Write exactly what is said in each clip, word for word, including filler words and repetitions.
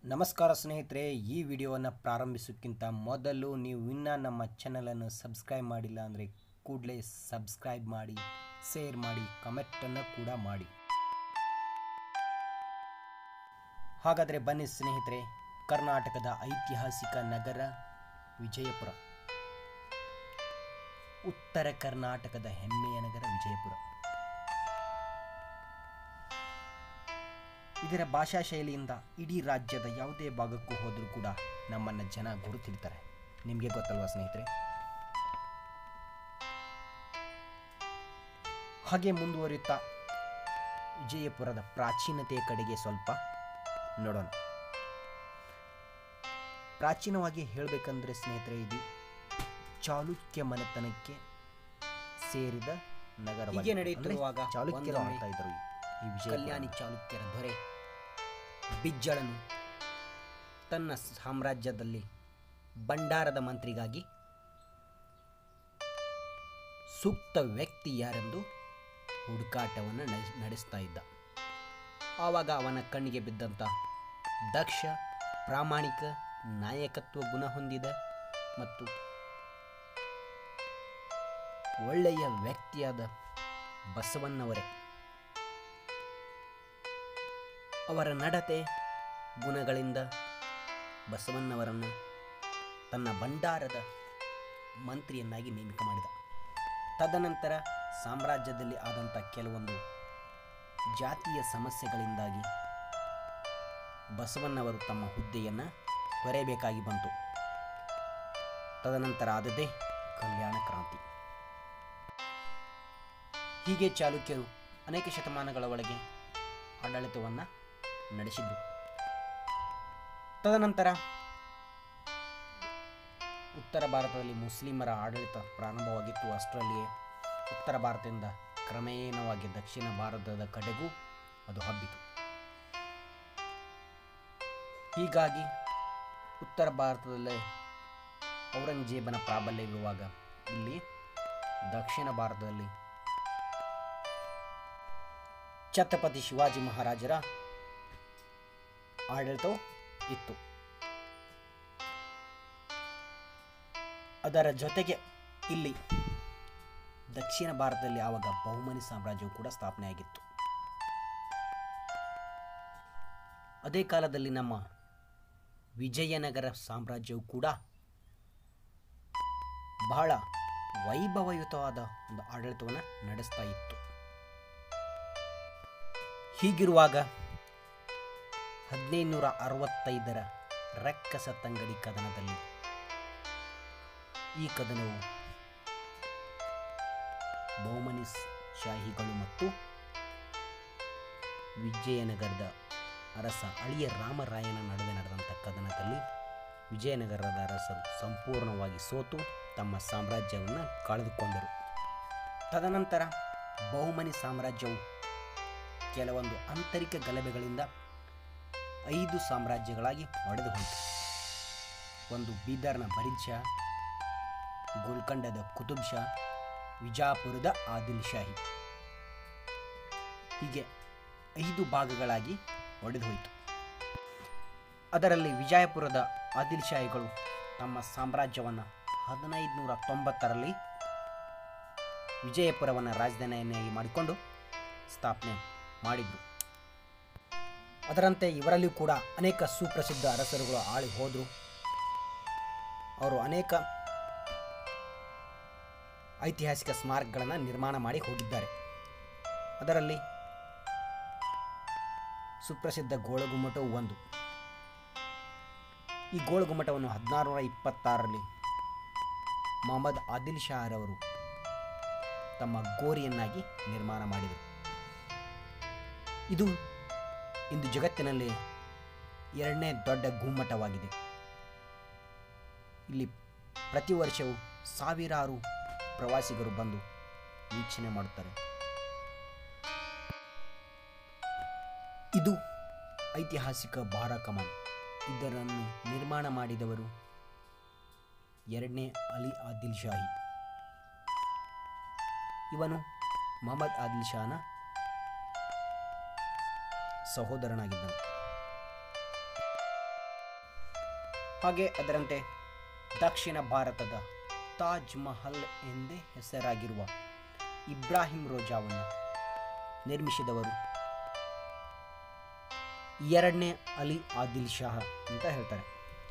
ನಮಸ್ಕಾರ ಸ್ನೇಹಿತರೆ, ಈ ವಿಡಿಯೋವನ್ನು ಪ್ರಾರಂಭಿಸೋಕ್ಕಿಂತ ಮೊದಲು ನೀವು ಇನ್ನೂ ನಮ್ಮ ಚಾನಲನ್ನು ಸಬ್ಸ್ಕ್ರೈಬ್ ಮಾಡಿಲ್ಲ ಅಂದರೆ ಕೂಡಲೇ ಸಬ್ಸ್ಕ್ರೈಬ್ ಮಾಡಿ, ಶೇರ್ ಮಾಡಿ, ಕಮೆಂಟನ್ನು ಕೂಡ ಮಾಡಿ. ಹಾಗಾದರೆ ಬನ್ನಿ ಸ್ನೇಹಿತರೆ, ಕರ್ನಾಟಕದ ಐತಿಹಾಸಿಕ ನಗರ ವಿಜಯಪುರ. ಉತ್ತರ ಕರ್ನಾಟಕದ ಹೆಮ್ಮೆಯ ನಗರ ವಿಜಯಪುರ. ಇದರ ಭಾಷಾ ಶೈಲಿಯಿಂದ ಇಡೀ ರಾಜ್ಯದ ಯಾವುದೇ ಭಾಗಕ್ಕೂ ಹೋದರೂ ಕೂಡ ನಮ್ಮನ್ನು ಜನ ಗುರುತಿಡ್ತಾರೆ. ನಿಮಗೆ ಗೊತ್ತಲ್ವಾ ಸ್ನೇಹಿತರೆ? ಹಾಗೆ ಮುಂದುವರಿಯುತ್ತಾ ವಿಜಯಪುರದ ಪ್ರಾಚೀನತೆಯ ಕಡೆಗೆ ಸ್ವಲ್ಪ ನೋಡೋಣ. ಪ್ರಾಚೀನವಾಗಿ ಹೇಳಬೇಕಂದ್ರೆ ಸ್ನೇಹಿತರೆ, ಇದು ಚಾಲುಕ್ಯ ಮನೆತನಕ್ಕೆ ಸೇರಿದ ನಗರ. ಹೀಗೆ ನಡೆಯುತ್ತಿರುವಾಗ ಚಾಲುಕ್ಯರು ಆಳ್ತಾ ಇದ್ದರು ಈ ವಿಜಯ. ಕಲ್ಯಾಣಿ ಚಾಲುಕ್ಯರ ದೊರೆ ಬಿಜ್ಜಳನು ತನ್ನ ಸಾಮ್ರಾಜ್ಯದಲ್ಲಿ ಭಂಡಾರದ ಮಂತ್ರಿಗಾಗಿ ಸೂಕ್ತ ವ್ಯಕ್ತಿ ಯಾರೆಂದು ಹುಡುಕಾಟವನ್ನು ನಡೆಸ್ತಾ ಇದ್ದ. ಆವಾಗ ಅವನ ಕಣ್ಣಿಗೆ ಬಿದ್ದಂಥ ದಕ್ಷ, ಪ್ರಾಮಾಣಿಕ, ನಾಯಕತ್ವ ಗುಣ ಹೊಂದಿದ ಮತ್ತು ಒಳ್ಳೆಯ ವ್ಯಕ್ತಿಯಾದ ಬಸವಣ್ಣವರೇ. ಅವರ ನಡತೆ ಗುಣಗಳಿಂದ ಬಸವಣ್ಣವರನ್ನು ತನ್ನ ಭಂಡಾರದ ಮಂತ್ರಿಯನ್ನಾಗಿ ನೇಮಕ ಮಾಡಿದ. ತದನಂತರ ಸಾಮ್ರಾಜ್ಯದಲ್ಲಿ ಆದಂಥ ಕೆಲವೊಂದು ಜಾತಿಯ ಸಮಸ್ಯೆಗಳಿಂದಾಗಿ ಬಸವಣ್ಣವರು ತಮ್ಮ ಹುದ್ದೆಯನ್ನು ತೊರೆಯಬೇಕಾಗಿ ಬಂತು. ತದನಂತರ ಆದದ್ದೇ ಕಲ್ಯಾಣ ಕ್ರಾಂತಿ. ಹೀಗೆ ಚಾಲುಕ್ಯರು ಅನೇಕ ಶತಮಾನಗಳ ಒಳಗೆ ಆಡಳಿತವನ್ನು ನಡೆಸಿದ್ರು. ತದನಂತರ ಉತ್ತರ ಭಾರತದಲ್ಲಿ ಮುಸ್ಲಿಮರ ಆಡಳಿತ ಪ್ರಾರಂಭವಾಗಿತ್ತು. ಅಷ್ಟರಲ್ಲಿಯೇ ಉತ್ತರ ಭಾರತದಿಂದ ಕ್ರಮೇಣವಾಗಿ ದಕ್ಷಿಣ ಭಾರತದ ಕಡೆಗೂ ಅದು ಹಬ್ಬಿತು. ಹೀಗಾಗಿ ಉತ್ತರ ಭಾರತದಲ್ಲೇ ಔರಂಗಜೇಬನ ಪ್ರಾಬಲ್ಯವಿರುವಾಗ ಇಲ್ಲಿ ದಕ್ಷಿಣ ಭಾರತದಲ್ಲಿ ಛತ್ರಪತಿ ಶಿವಾಜಿ ಮಹಾರಾಜರ ಆಡಳಿತವು ಇತ್ತು. ಅದರ ಜೊತೆಗೆ ಇಲ್ಲಿ ದಕ್ಷಿಣ ಭಾರತದಲ್ಲಿ ಆವಾಗ ಬಹುಮನಿ ಸಾಮ್ರಾಜ್ಯವು ಕೂಡ ಸ್ಥಾಪನೆಯಾಗಿತ್ತು. ಅದೇ ಕಾಲದಲ್ಲಿ ನಮ್ಮ ವಿಜಯನಗರ ಸಾಮ್ರಾಜ್ಯವು ಕೂಡ ಬಹಳ ವೈಭವಯುತವಾದ ಒಂದು ಆಡಳಿತವನ್ನು ನಡೆಸ್ತಾ ಇತ್ತು. ಹೀಗಿರುವಾಗ ಹದಿನೈದುನೂರ ಅರವತ್ತೈದರ ರಕ್ಕಸ ತಂಗಡಿ ಕದನದಲ್ಲಿ, ಈ ಕದನವು ಬಹುಮನಿ ಶಾಹಿಗಳು ಮತ್ತು ವಿಜಯನಗರದ ಅರಸ ಅಳಿಯ ರಾಮರಾಯನ ನಡುವೆ ನಡೆದಂಥ ಕದನದಲ್ಲಿ ವಿಜಯನಗರದ ಅರಸರು ಸಂಪೂರ್ಣವಾಗಿ ಸೋತು ತಮ್ಮ ಸಾಮ್ರಾಜ್ಯವನ್ನು ಕಳೆದುಕೊಂಡರು. ತದನಂತರ ಬಹುಮನಿ ಸಾಮ್ರಾಜ್ಯವು ಕೆಲವೊಂದು ಆಂತರಿಕ ಗಲಭೆಗಳಿಂದ ಐದು ಸಾಮ್ರಾಜ್ಯಗಳಾಗಿ ಒಡೆದು ಹೋಯಿತು. ಒಂದು ಬೀದರ್ನ ಬರೀದ್ ಶಾ, ಗೋಲ್ಕೊಂಡದ ಕುತುಬ್ ಶಾ, ವಿಜಾಪುರದ ಆದಿಲ್ ಶಾಹಿ, ಹೀಗೆ ಐದು ಭಾಗಗಳಾಗಿ ಒಡೆದು ಹೋಯಿತು. ಅದರಲ್ಲಿ ವಿಜಯಪುರದ ಆದಿಲ್ ಶಾಹಿಗಳು ತಮ್ಮ ಸಾಮ್ರಾಜ್ಯವನ್ನು ಹದಿನೈದು ನೂರ ತೊಂಬತ್ತರಲ್ಲಿ ವಿಜಯಪುರವನ್ನು ರಾಜಧಾನಿಯನ್ನಾಗಿ ಮಾಡಿಕೊಂಡು ಸ್ಥಾಪನೆ ಮಾಡಿದರು. ಅದರಂತೆ ಇವರಲ್ಲಿಯೂ ಕೂಡ ಅನೇಕ ಸುಪ್ರಸಿದ್ಧ ಅರಸರುಗಳು ಆಳಿ ಹೋದರು. ಅವರು ಅನೇಕ ಐತಿಹಾಸಿಕ ಸ್ಮಾರಕಗಳನ್ನು ನಿರ್ಮಾಣ ಮಾಡಿ ಹೋಗಿದ್ದಾರೆ. ಅದರಲ್ಲಿ ಸುಪ್ರಸಿದ್ಧ ಗೋಳಗುಮ್ಮಟವು ಒಂದು. ಈ ಗೋಳಗುಮ್ಮಟವನ್ನು ಹದಿನಾರು ನೂರ ಇಪ್ಪತ್ತಾರರಲ್ಲಿ ಮೊಹಮ್ಮದ್ ಆದಿಲ್ ಶಾಹರವರು ತಮ್ಮ ಗೋರಿಯನ್ನಾಗಿ ನಿರ್ಮಾಣ ಮಾಡಿದರು. ಇದು ಇಂದು ಜಗತ್ತಿನಲ್ಲಿ ಎರಡನೇ ದೊಡ್ಡ ಗುಮ್ಮಟವಾಗಿದೆ. ಇಲ್ಲಿ ಪ್ರತಿ ವರ್ಷವೂ ಸಾವಿರಾರು ಪ್ರವಾಸಿಗರು ಬಂದು ವೀಕ್ಷಣೆ ಮಾಡುತ್ತಾರೆ. ಇದು ಐತಿಹಾಸಿಕ ಬಾರಾ ಕಮಾನ್. ಇದನ್ನು ನಿರ್ಮಾಣ ಮಾಡಿದವರು ಎರಡನೇ ಅಲಿ ಆದಿಲ್ ಶಾಹಿ. ಇವನು ಮೊಹಮ್ಮದ್ ಆದಿಲ್ ಶಾಹನ ಸಹೋದರನಾಗಿದ್ದನು. ಹಾಗೆ ಅದರಂತೆ ದಕ್ಷಿಣ ಭಾರತದ ತಾಜ್ ಮಹಲ್ ಎಂದೇ ಹೆಸರಾಗಿರುವ ಇಬ್ರಾಹಿಂ ರೋಜಾವನ್ನು ನಿರ್ಮಿಸಿದವರು ಎರಡನೇ ಅಲಿ ಆದಿಲ್ ಶಾಹ ಅಂತ ಹೇಳ್ತಾರೆ.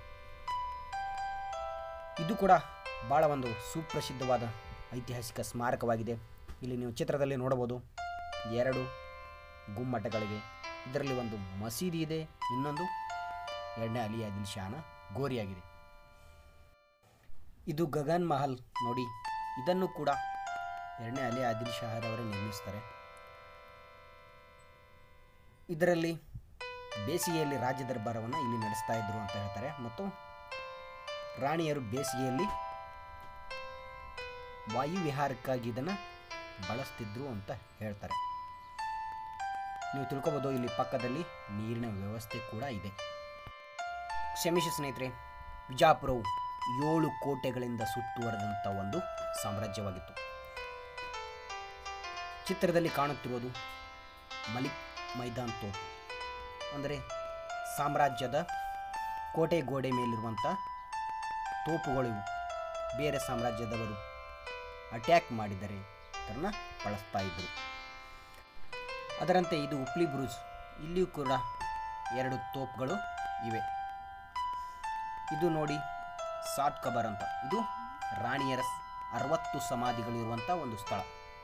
ಇದು ಕೂಡ ಭಾಳ ಒಂದು ಸುಪ್ರಸಿದ್ಧವಾದ ಐತಿಹಾಸಿಕ ಸ್ಮಾರಕವಾಗಿದೆ. ಇಲ್ಲಿ ನೀವು ಚಿತ್ರದಲ್ಲಿ ನೋಡಬಹುದು ಎರಡು ಗುಮ್ಮಟಗಳಿವೆ. ಇದರಲ್ಲಿ ಒಂದು ಮಸೀದಿ ಇದೆ, ಇನ್ನೊಂದು ಎರಡನೇ ಅಲಿ ಆದಿಲ್ ಶಾಹನ ಗೋರಿಯಾಗಿದೆ. ಇದು ಗಗನ್ ಮಹಲ್ ನೋಡಿ, ಇದನ್ನು ಕೂಡ ಎರಡನೇ ಅಲಿ ಆದಿಲ್ ಶಾಹರವರೇ ನಿರ್ಮಿಸ್ತಾರೆ. ಇದರಲ್ಲಿ ಬೇಸಿಗೆಯಲ್ಲಿ ರಾಜ್ಯ ದರ್ಬಾರವನ್ನು ಇಲ್ಲಿ ನಡೆಸ್ತಾ ಇದ್ರು ಅಂತ ಹೇಳ್ತಾರೆ ಮತ್ತು ರಾಣಿಯರು ಬೇಸಿಗೆಯಲ್ಲಿ ವಾಯುವಿಹಾರಕ್ಕಾಗಿ ಇದನ್ನು ಬಳಸ್ತಿದ್ರು ಅಂತ ಹೇಳ್ತಾರೆ. ನೀವು ತಿಳ್ಕೊಬೋದು, ಇಲ್ಲಿ ಪಕ್ಕದಲ್ಲಿ ನೀರಿನ ವ್ಯವಸ್ಥೆ ಕೂಡ ಇದೆ. ಕ್ಷಮಿಸಿ ಸ್ನೇಹಿತರೆ, ವಿಜಾಪುರವು ಏಳು ಕೋಟೆಗಳಿಂದ ಸುತ್ತುವರೆದಂಥ ಒಂದು ಸಾಮ್ರಾಜ್ಯವಾಗಿತ್ತು. ಚಿತ್ರದಲ್ಲಿ ಕಾಣುತ್ತಿರುವುದು ಮಲಿಕ್ ಮೈದಾನ್ ತೋಪು, ಅಂದರೆ ಸಾಮ್ರಾಜ್ಯದ ಕೋಟೆ ಗೋಡೆ ಮೇಲಿರುವಂಥ ತೋಪುಗಳು ಬೇರೆ ಸಾಮ್ರಾಜ್ಯದವರು ಅಟ್ಯಾಕ್ ಮಾಡಿದರೆ ಅದನ್ನು ಬಳಸ್ತಾ ಇದ್ದರು. ಅದರಂತೆ ಇದು ಉಪ್ಲಿ ಬ್ರೂಜ್, ಇಲ್ಲಿಯೂ ಕೂಡ ಎರಡು ತೋಪುಗಳು ಇವೆ. ಇದು ನೋಡಿ ಸಾತ್ ಕಬರ್ ಅಂತ, ಇದು ರಾಣಿಯರ ಅರವತ್ತು ಸಮಾಧಿಗಳಿರುವಂಥ ಒಂದು ಸ್ಥಳ.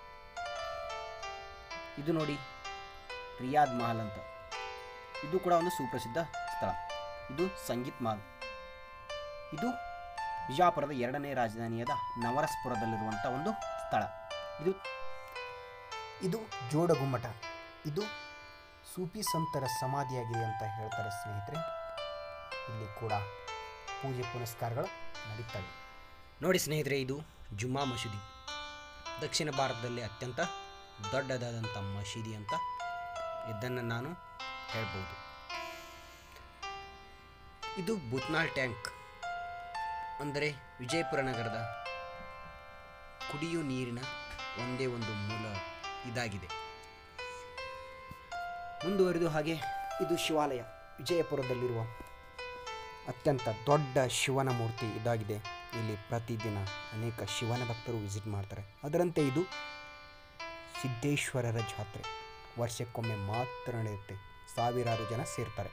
ಇದು ನೋಡಿ ರಿಯಾದ್ ಮಹಲ್ ಅಂತ, ಇದು ಕೂಡ ಒಂದು ಸುಪ್ರಸಿದ್ಧ ಸ್ಥಳ. ಇದು ಸಂಗೀತ್ ಮಹಲ್, ಇದು ವಿಜಾಪುರದ ಎರಡನೇ ರಾಜಧಾನಿಯಾದ ನವರಸ್ಪುರದಲ್ಲಿರುವಂಥ ಒಂದು ಸ್ಥಳ. ಇದು ಇದು ಜೋಡಗುಮ್ಮಟ, ಇದು ಸೂಫಿ ಸಂತರ ಸಮಾಧಿಯಾಗಿದೆ ಅಂತ ಹೇಳ್ತಾರೆ ಸ್ನೇಹಿತರೆ. ಇಲ್ಲಿ ಕೂಡ ಪೂಜೆ ಪುನಸ್ಕಾರಗಳು ನಡೀತವೆ ನೋಡಿ ಸ್ನೇಹಿತರೆ. ಇದು ಜುಮ್ಮಾ ಮಸೀದಿ, ದಕ್ಷಿಣ ಭಾರತದಲ್ಲಿ ಅತ್ಯಂತ ದೊಡ್ಡದಾದಂಥ ಮಸೀದಿ ಅಂತ ಇದನ್ನು ನಾನು ಹೇಳ್ಬೋದು. ಇದು ಬುತ್ನಾಳ್ ಟ್ಯಾಂಕ್, ಅಂದರೆ ವಿಜಯಪುರ ನಗರದ ಕುಡಿಯುವ ನೀರಿನ ಒಂದೇ ಒಂದು ಮೂಲ ಇದಾಗಿದೆ. ಮುಂದುವರಿದು ಹಾಗೆ ಇದು ಶಿವಾಲಯ, ವಿಜಯಪುರದಲ್ಲಿರುವ ಅತ್ಯಂತ ದೊಡ್ಡ ಶಿವನ ಮೂರ್ತಿ ಇದಾಗಿದೆ. ಇಲ್ಲಿ ಪ್ರತಿದಿನ ಅನೇಕ ಶಿವನ ಭಕ್ತರು ವಿಸಿಟ್ ಮಾಡ್ತಾರೆ. ಅದರಂತೆ ಇದು ಸಿದ್ದೇಶ್ವರರ ಜಾತ್ರೆ ವರ್ಷಕ್ಕೊಮ್ಮೆ ಮಾತ್ರ ನಡೆಯುತ್ತೆ, ಸಾವಿರಾರು ಜನ ಸೇರ್ತಾರೆ.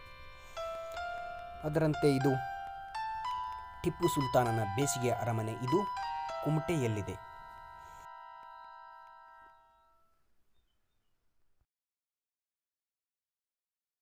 ಅದರಂತೆ ಇದು ಟಿಪ್ಪು ಸುಲ್ತಾನನ ಬೇಸಿಗೆ ಅರಮನೆ, ಇದು ಕುಮಟೆಯಲ್ಲಿದೆ.